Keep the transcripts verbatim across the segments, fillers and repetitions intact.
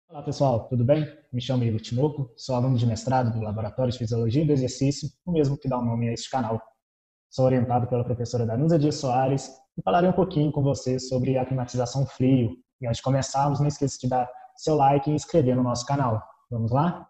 Olá pessoal, tudo bem? Me chamo Igor Tinoco, sou aluno de mestrado do Laboratório de Fisiologia do Exercício, o mesmo que dá o nome a este canal. Sou orientado pela professora Danusa Dias Soares e falarei um pouquinho com vocês sobre a climatização frio. E antes de começarmos, não esqueça de dar seu like e inscrever no nosso canal. Vamos lá?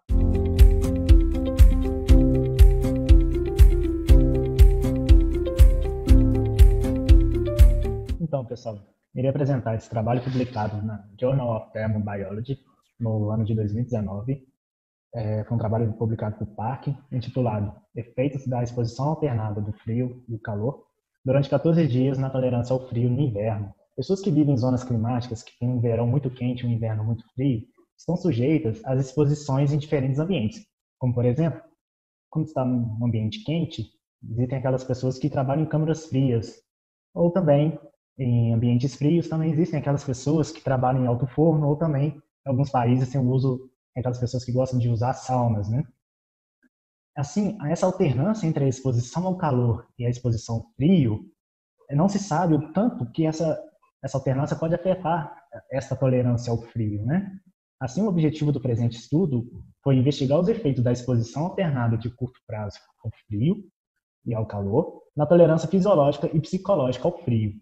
Então, pessoal, irei apresentar esse trabalho publicado na Journal of Thermobiology no ano de dois mil e dezenove. É, foi um trabalho publicado por Park, intitulado Efeitos da exposição alternada do frio e do calor durante quatorze dias na tolerância ao frio no inverno. Pessoas que vivem em zonas climáticas que têm um verão muito quente e um inverno muito frio estão sujeitas às exposições em diferentes ambientes. Como, por exemplo, quando está num ambiente quente, existem aquelas pessoas que trabalham em câmaras frias, ou também em ambientes frios também existem aquelas pessoas que trabalham em alto forno, ou também em alguns países tem o uso aquelas pessoas que gostam de usar saunas, né? Assim, essa alternância entre a exposição ao calor e a exposição ao frio, não se sabe o tanto que essa essa alternância pode afetar essa tolerância ao frio, né? Assim, o objetivo do presente estudo foi investigar os efeitos da exposição alternada de curto prazo ao frio e ao calor na tolerância fisiológica e psicológica ao frio.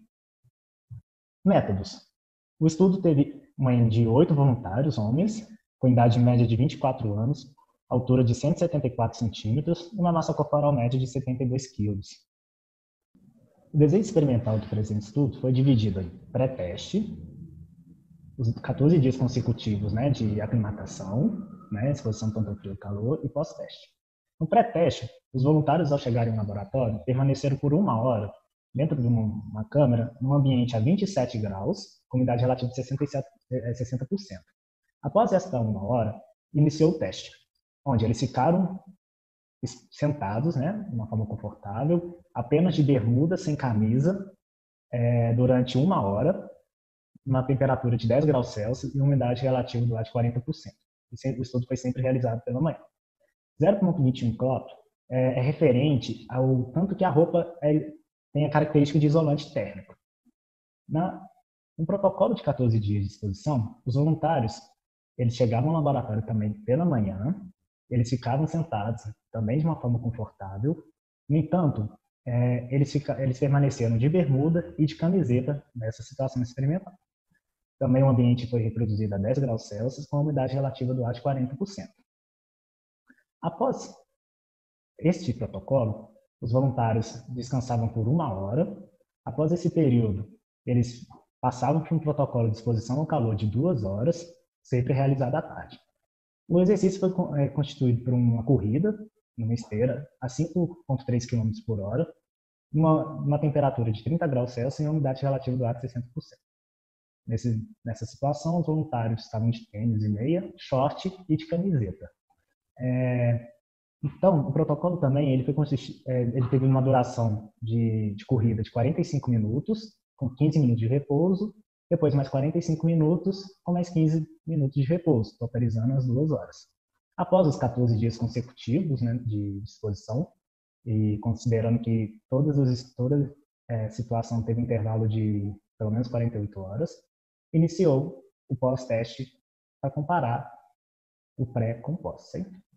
Métodos. O estudo teve uma N de oito voluntários, homens, com idade média de vinte e quatro anos, altura de cento e setenta e quatro centímetros e uma massa corporal média de setenta e dois quilos. O desenho experimental do presente estudo foi dividido em pré-teste, os quatorze dias consecutivos, né, de aclimatação, né, exposição tanto ao frio e calor, e pós-teste. No pré-teste, os voluntários, ao chegarem ao laboratório, permaneceram por uma hora dentro de uma, uma câmara, num ambiente a vinte e sete graus, com umidade relativa de sessenta por cento. Após esta uma hora, iniciou o teste, onde eles ficaram sentados, né, de uma forma confortável, apenas de bermuda, sem camisa, é, durante uma hora, uma temperatura de dez graus Celsius e uma umidade relativa do ar de quarenta por cento. O estudo foi sempre realizado pela manhã. zero vírgula vinte e um clop é, é referente ao tanto que a roupa é, tem a característica de isolante térmico. Na, no protocolo de quatorze dias de exposição, os voluntários eles chegavam ao laboratório também pela manhã, eles ficavam sentados também de uma forma confortável. No entanto, é, eles, fica, eles permaneceram de bermuda e de camiseta nessa situação experimental. Também o ambiente foi reproduzido a dez graus Celsius com a umidade relativa do ar de quarenta por cento. Após este protocolo, os voluntários descansavam por uma hora. Após esse período, eles passavam por um protocolo de exposição ao calor de duas horas, sempre realizado à tarde. O exercício foi constituído por uma corrida, numa esteira, a cinco vírgula três quilômetros por hora, uma, uma temperatura de trinta graus Celsius e uma umidade relativa do ar de sessenta por cento. Nesse, nessa situação, os voluntários estavam de tênis e meia, short e de camiseta. É, então, o protocolo também ele, foi é, ele teve uma duração de, de corrida de quarenta e cinco minutos, com quinze minutos de repouso, depois mais quarenta e cinco minutos, com mais quinze minutos de repouso, totalizando as duas horas. Após os quatorze dias consecutivos, né, de exposição, e considerando que todas as, toda é, situação teve um intervalo de pelo menos quarenta e oito horas, iniciou o pós-teste para comparar o pré com o pós.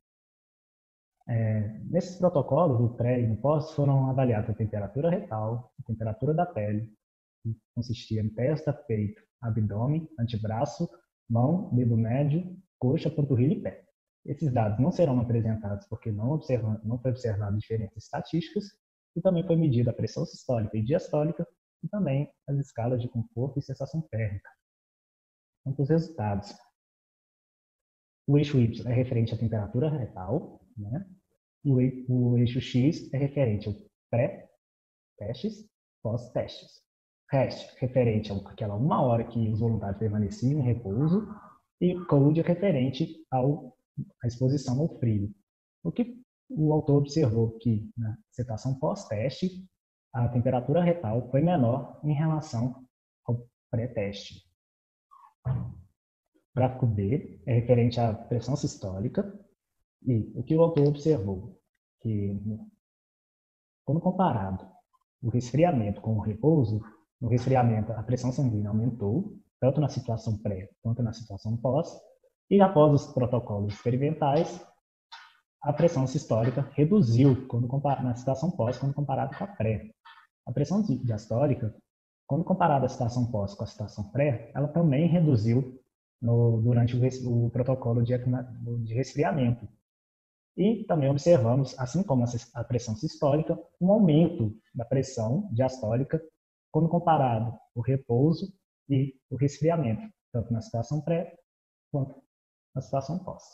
É, nesses protocolos, o pré e o pós, foram avaliados a temperatura retal, a temperatura da pele, que consistia em testa, peito, abdômen, antebraço, mão, dedo médio, coxa, panturrilha e pé. Esses dados não serão apresentados porque não, observa, não foi observado diferenças estatísticas e também foi medida a pressão sistólica e diastólica e também as escalas de conforto e sensação térmica. Quanto aos resultados, o eixo Y é referente à temperatura retal, né? E o eixo X é referente ao pré-testes, pós-testes. REST, referente àquela uma hora que os voluntários permaneciam em repouso, e COLD, referente ao, à exposição ao frio. O que o autor observou que, na situação pós-teste, a temperatura retal foi menor em relação ao pré-teste. O gráfico B é referente à pressão sistólica, e o que o autor observou, que quando comparado o resfriamento com o repouso, no resfriamento a pressão sanguínea aumentou, tanto na situação pré quanto na situação pós, E após os protocolos experimentais, a pressão sistólica reduziu quando na situação pós, quando comparada com a pré. A pressão diastólica, quando comparada à situação pós com a situação pré, ela também reduziu no, durante o, o protocolo de, de resfriamento. E também observamos, assim como a pressão sistólica, um aumento da pressão diastólica quando comparado o repouso e o resfriamento, tanto na situação pré quanto na situação pós.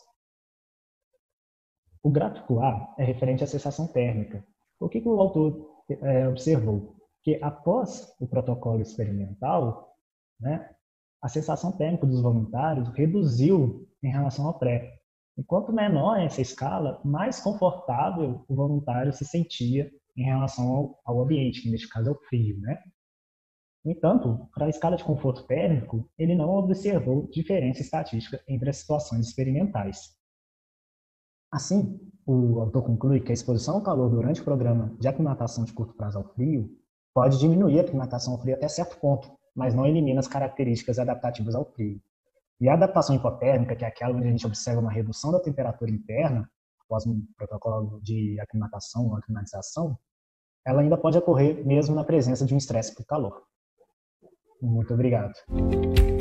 O gráfico A é referente à sensação térmica. O que, que o autor é, observou? Que após o protocolo experimental, né, a sensação térmica dos voluntários reduziu em relação ao pré. E quanto menor essa escala, mais confortável o voluntário se sentia em relação ao, ao ambiente, que neste caso é o frio, né? No entanto, para a escala de conforto térmico, ele não observou diferença estatística entre as situações experimentais. Assim, o autor conclui que a exposição ao calor durante o programa de aclimatação de curto prazo ao frio pode diminuir a aclimatação ao frio até certo ponto, mas não elimina as características adaptativas ao frio. E a adaptação hipotérmica, que é aquela onde a gente observa uma redução da temperatura interna após um protocolo de aclimatação ou aclimatização, ela ainda pode ocorrer mesmo na presença de um estresse por calor. Muito obrigado.